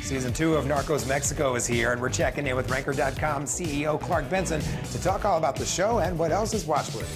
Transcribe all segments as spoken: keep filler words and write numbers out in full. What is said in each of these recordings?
Season two of Narcos Mexico is here, and we're checking in with Ranker dot com C E O Clark Benson to talk all about the show and what else is watchworthy.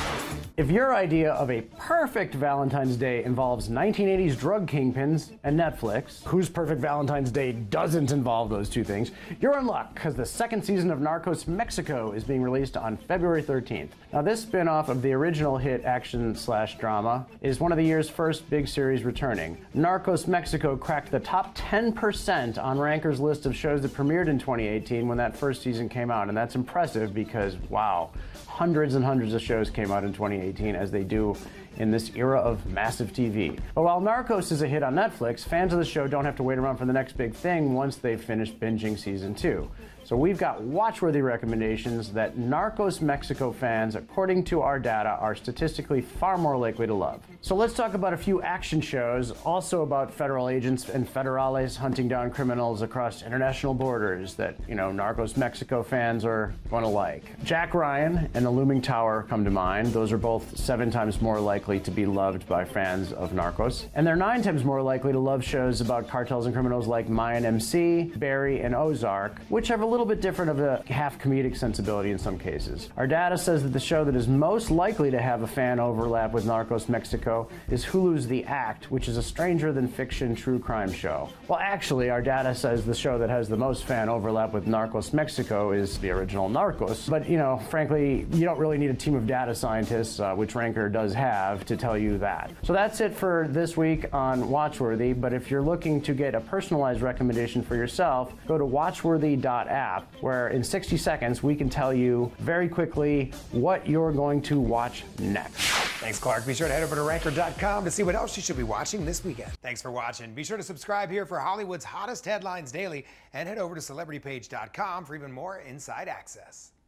If your idea of a perfect Valentine's Day involves nineteen eighties drug kingpins and Netflix, whose perfect Valentine's Day doesn't involve those two things, you're in luck, because the second season of Narcos Mexico is being released on February thirteenth. Now, this spin-off of the original hit action slash drama is one of the year's first big series returning. Narcos Mexico cracked the top ten percent on Ranker's list of shows that premiered in twenty eighteen when that first season came out, and that's impressive because, wow, hundreds and hundreds of shows came out in twenty eighteen, as they do in this era of massive T V. But while Narcos is a hit on Netflix, fans of the show don't have to wait around for the next big thing once they've finished binging season two. So we've got watch-worthy recommendations that Narcos Mexico fans, according to our data, are statistically far more likely to love. So let's talk about a few action shows, also about federal agents and federales hunting down criminals across international borders that, you know, Narcos Mexico fans are going to like. Jack Ryan and The Looming Tower come to mind. Those are both seven times more likely to be loved by fans of Narcos. And they're nine times more likely to love shows about cartels and criminals like Mayan M C, Barry, and Ozark, which have a little bit different of a half-comedic sensibility in some cases. Our data says that the show that is most likely to have a fan overlap with Narcos Mexico is Hulu's The Act, which is a stranger-than-fiction true crime show. Well, actually, our data says the show that has the most fan overlap with Narcos Mexico is the original Narcos. But, you know, frankly, you don't really need a team of data scientists, uh, which Ranker does have, to tell you that. So that's it for this week on Watchworthy, but if you're looking to get a personalized recommendation for yourself, go to watchworthy dot app, where in sixty seconds we can tell you very quickly what you're going to watch next. Thanks, Clark. Be sure to head over to Ranker dot com to see what else you should be watching this weekend. Thanks for watching. Be sure to subscribe here for Hollywood's hottest headlines daily, and head over to celebrity page dot com for even more inside access.